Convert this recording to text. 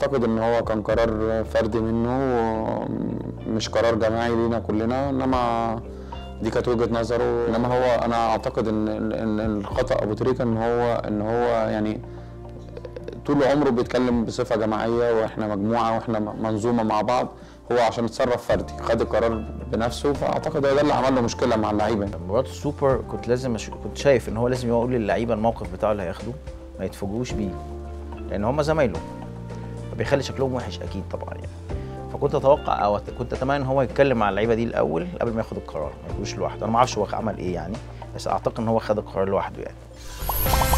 اعتقد ان هو كان قرار فردي منه، مش قرار جماعي لينا كلنا، انما دي كانت وجهة نظره. انما هو انا اعتقد ان الخطأ ابو تريكة ان هو يعني طول عمره بيتكلم بصفة جماعية، واحنا مجموعة واحنا منظومة مع بعض. هو عشان اتصرف فردي خد القرار بنفسه، فاعتقد ده اللي عمل له مشكلة مع اللعيبة. مباراة السوبر كنت شايف ان هو لازم يقول للعيبة الموقف بتاعه اللي هياخده ما يتفاجئوش بيه، لان هم زمايله، فبيخلي شكلهم وحش اكيد طبعا يعني. فكنت اتوقع او كنت اتمنى ان هو يتكلم مع اللعيبه دي الاول قبل ما ياخد القرار، ما يكونش لوحده. انا ما اعرفش هو عمل ايه يعني، بس اعتقد ان هو خد القرار لوحده يعني.